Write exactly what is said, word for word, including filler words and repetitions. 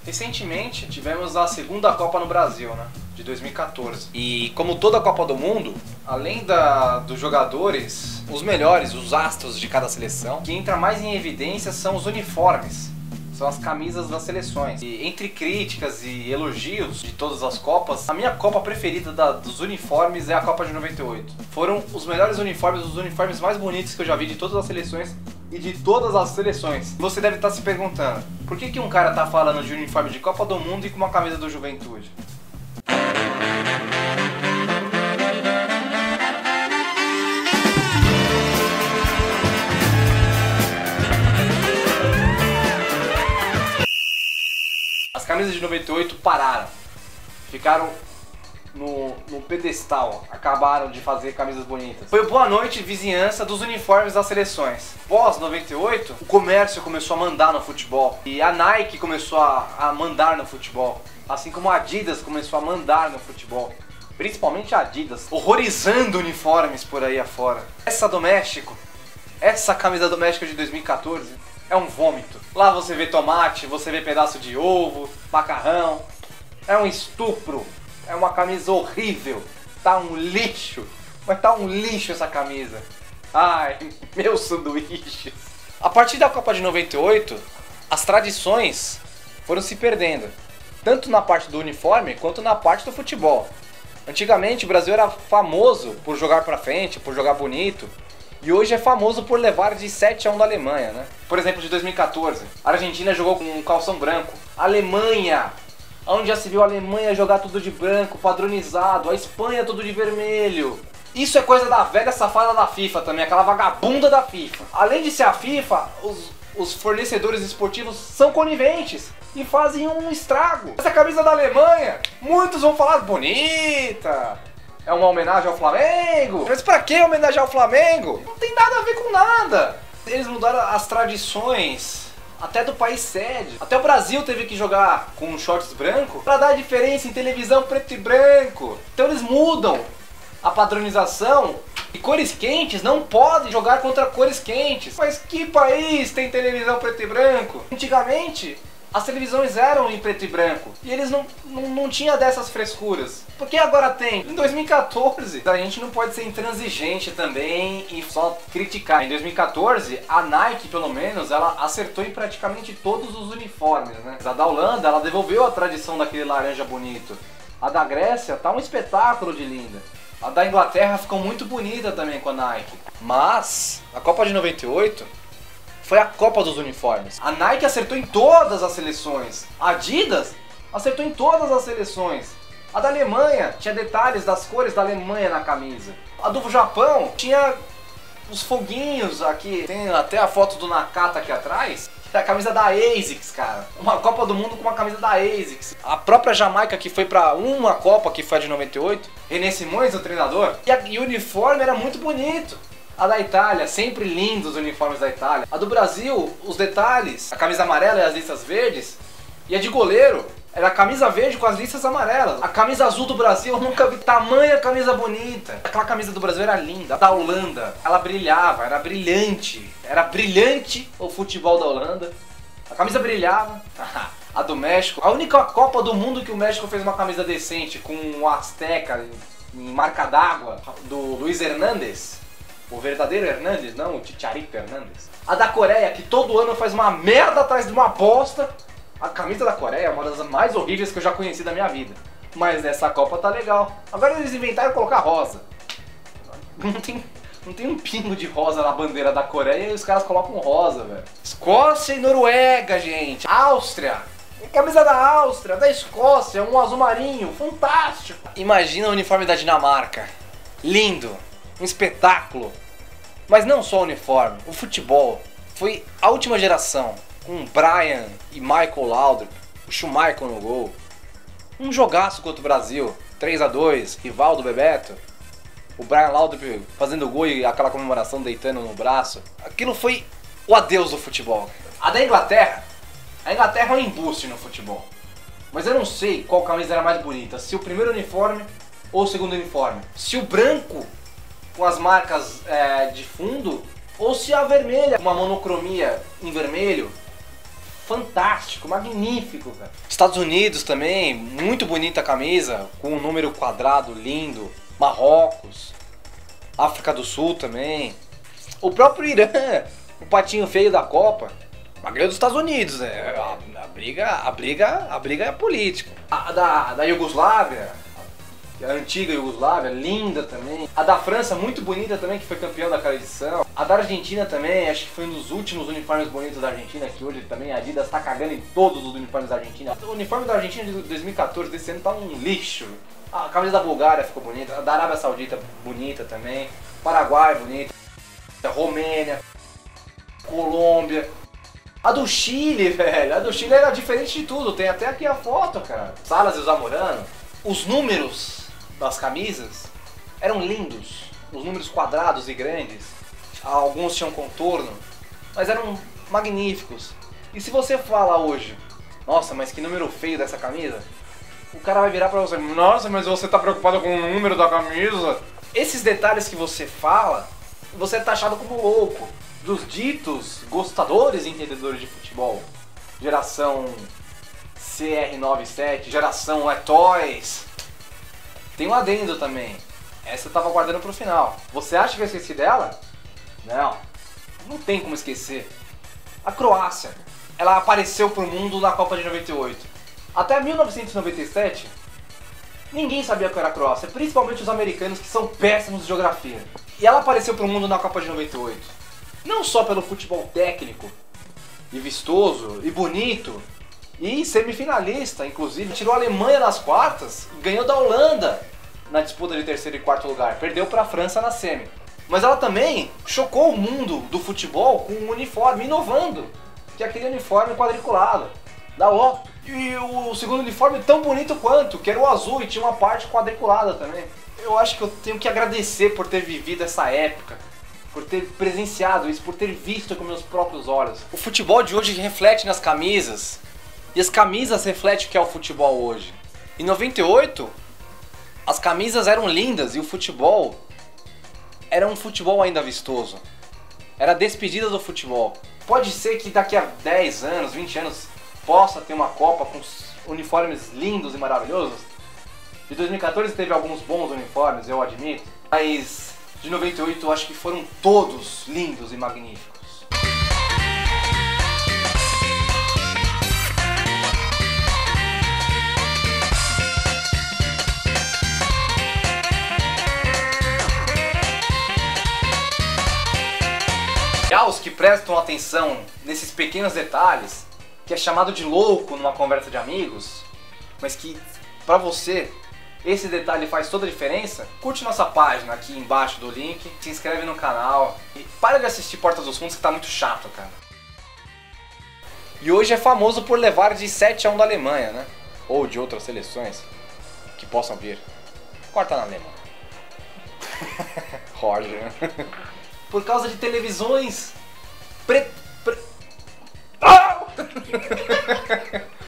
Recentemente tivemos a segunda Copa no Brasil, né? De dois mil e quatorze. E como toda Copa do Mundo, além da, dos jogadores, os melhores, os astros de cada seleção, o que entra mais em evidência são os uniformes. São as camisas das seleções. E entre críticas e elogios de todas as Copas, a minha Copa preferida da, dos uniformes é a Copa de noventa e oito. Foram os melhores uniformes, os uniformes mais bonitos que eu já vi de todas as seleções e de todas as seleções. Você deve estar se perguntando, por que que um cara tá falando de uniforme de Copa do Mundo e com uma camisa do Juventude? As camisas de noventa e oito pararam, ficaram no, no pedestal, acabaram de fazer camisas bonitas. Foi boa noite vizinhança dos uniformes das seleções. Pós noventa e oito, o comércio começou a mandar no futebol e a Nike começou a, a mandar no futebol, assim como a Adidas começou a mandar no futebol. Principalmente a Adidas, horrorizando uniformes por aí afora. Essa do México, essa camisa do México de dois mil e quatorze, é um vômito. Lá você vê tomate, você vê pedaço de ovo, macarrão. É um estupro. É uma camisa horrível. Tá um lixo. Mas tá um lixo essa camisa. Ai, meus sanduíches. A partir da Copa de noventa e oito, as tradições foram se perdendo. Tanto na parte do uniforme, quanto na parte do futebol. Antigamente o Brasil era famoso por jogar pra frente, por jogar bonito. E hoje é famoso por levar de sete a um da Alemanha, né? Por exemplo, de dois mil e quatorze, a Argentina jogou com um calção branco. A Alemanha, onde já se viu a Alemanha jogar tudo de branco, padronizado. A Espanha tudo de vermelho. Isso é coisa da velha safada da FIFA também, aquela vagabunda da FIFA. Além de ser a FIFA, os, os fornecedores esportivos são coniventes e fazem um estrago. Essa camisa da Alemanha, muitos vão falar bonita. É uma homenagem ao Flamengo? Mas pra que homenagear o Flamengo? Não tem nada a ver com nada. Eles mudaram as tradições até do país sede. Até o Brasil teve que jogar com shorts branco pra dar diferença em televisão preto e branco. Então eles mudam a padronização e cores quentes não podem jogar contra cores quentes. Mas que país tem televisão preto e branco? Antigamente as televisões eram em preto e branco e eles não, não, não tinham dessas frescuras. Por que agora tem? Em dois mil e quatorze, a gente não pode ser intransigente também e só criticar. Em dois mil e quatorze, a Nike, pelo menos, ela acertou em praticamente todos os uniformes, né? A da Holanda, ela devolveu a tradição daquele laranja bonito. A da Grécia tá um espetáculo de linda. A da Inglaterra ficou muito bonita também com a Nike. Mas a Copa de noventa e oito foi a Copa dos uniformes. A Nike acertou em todas as seleções. A Adidas acertou em todas as seleções. A da Alemanha tinha detalhes das cores da Alemanha na camisa. A do Japão tinha os foguinhos aqui. Tem até a foto do Nakata aqui atrás. É a camisa da ASICS, cara. Uma Copa do Mundo com uma camisa da ASICS. A própria Jamaica, que foi pra uma Copa, que foi a de noventa e oito. René Simões, o treinador. E, a, e o uniforme era muito bonito. A da Itália, sempre lindos os uniformes da Itália. A do Brasil, os detalhes, a camisa amarela e as listas verdes. E a de goleiro, era a camisa verde com as listas amarelas. A camisa azul do Brasil, eu nunca vi tamanha camisa bonita. Aquela camisa do Brasil era linda. A da Holanda, ela brilhava, era brilhante. Era brilhante o futebol da Holanda. A camisa brilhava. A do México, a única Copa do Mundo que o México fez uma camisa decente, com o Azteca em marca d'água, do Luiz Hernández. O verdadeiro Hernandes, não o Chicharito Hernandes. A da Coreia, que todo ano faz uma merda atrás de uma bosta. A camisa da Coreia é uma das mais horríveis que eu já conheci da minha vida. Mas nessa Copa tá legal. Agora eles inventaram colocar rosa. Não tem, não tem um pingo de rosa na bandeira da Coreia e os caras colocam rosa, velho. Escócia e Noruega, gente. Áustria. Camisa da Áustria, da Escócia, um azul marinho, fantástico. Imagina o uniforme da Dinamarca. Lindo. Um espetáculo. Mas não só o uniforme, o futebol. Foi a última geração, com Brian e Michael Laudrup, o Schumacher no gol. Um jogaço contra o Brasil, três a dois, Rivaldo, Bebeto. O Brian Laudrup fazendo gol e aquela comemoração deitando no braço. Aquilo foi o adeus do futebol. A da Inglaterra, a Inglaterra é um embuste no futebol. Mas eu não sei qual camisa era mais bonita, se o primeiro uniforme ou o segundo uniforme. Se o branco com as marcas é, de fundo, ou se a vermelha, uma monocromia em vermelho, fantástico, magnífico, cara. Estados Unidos também, muito bonita a camisa, com um número quadrado lindo. Marrocos, África do Sul também. O próprio Irã, o patinho feio da Copa. Mas ganhou dos Estados Unidos, né? A, a, briga, a, briga, a briga é política. A da, da Iugoslávia, a antiga Iugoslávia, linda também. A da França, muito bonita também, que foi campeão daquela edição. A da Argentina também, acho que foi um dos últimos uniformes bonitos da Argentina, que hoje também a Adidas tá cagando em todos os uniformes da Argentina. O uniforme da Argentina de dois mil e quatorze desse ano tá um lixo. A camisa da Bulgária ficou bonita, a da Arábia Saudita bonita também, Paraguai bonita, Romênia, Colômbia. A do Chile, velho, a do Chile era diferente de tudo, tem até aqui a foto, cara. Salas e o Zamorano, os números das camisas eram lindos, os números quadrados e grandes, alguns tinham contorno, mas eram magníficos. E se você fala hoje, nossa, mas que número feio dessa camisa, o cara vai virar pra você, nossa, mas você tá preocupado com o número da camisa? Esses detalhes que você fala, você é taxado como louco. Dos ditos gostadores e entendedores de futebol, geração C R noventa e sete, geração é Toys. Tem um adendo também, essa eu tava guardando pro final. Você acha que eu esqueci dela? Não, não tem como esquecer. A Croácia, ela apareceu pro mundo na Copa de noventa e oito. Até mil novecentos e noventa e sete, ninguém sabia que era a Croácia, principalmente os americanos, que são péssimos de geografia. E ela apareceu pro mundo na Copa de noventa e oito. Não só pelo futebol técnico, e vistoso, e bonito, e semifinalista, inclusive. Tirou a Alemanha nas quartas e ganhou da Holanda na disputa de terceiro e quarto lugar. Perdeu para a França na semi. Mas ela também chocou o mundo do futebol com um uniforme, inovando, que é aquele uniforme quadriculado, da Otto. E o segundo uniforme tão bonito quanto, que era o azul e tinha uma parte quadriculada também. Eu acho que eu tenho que agradecer por ter vivido essa época, por ter presenciado isso, por ter visto com meus próprios olhos. O futebol de hoje reflete nas camisas, e as camisas refletem o que é o futebol hoje. Em noventa e oito, as camisas eram lindas e o futebol era um futebol ainda vistoso. Era a despedida do futebol. Pode ser que daqui a dez anos, vinte anos, possa ter uma Copa com uniformes lindos e maravilhosos. De dois mil e quatorze teve alguns bons uniformes, eu admito, mas de noventa e oito eu acho que foram todos lindos e magníficos. E aos que prestam atenção nesses pequenos detalhes, que é chamado de louco numa conversa de amigos, mas que pra você esse detalhe faz toda a diferença, curte nossa página aqui embaixo do link, se inscreve no canal e para de assistir Porta dos Fundos que tá muito chato, cara. E hoje é famoso por levar de sete a um da Alemanha, né? Ou de outras seleções que possam vir. Corta na Alemanha. Roger. Por causa de televisões pre... pre... Ah!